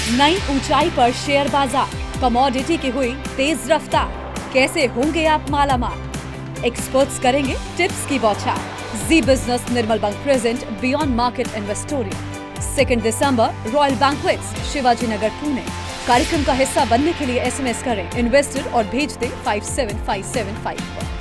नई ऊंचाई पर शेयर बाजार, कमोडिटी की हुई तेज रफ्तार, कैसे होंगे आप मालामाल? एक्सपर्ट्स करेंगे टिप्स की बौछार। Zee Business Nirmal Bang present beyond market Investorial 2 दिसंबर, रॉयल बैंक्वेट्स, शिवाजी नगर, पुणे। कार्यक्रम का हिस्सा बनने के लिए SMS करें इन्वेस्टर और भेज दें 57575 पर।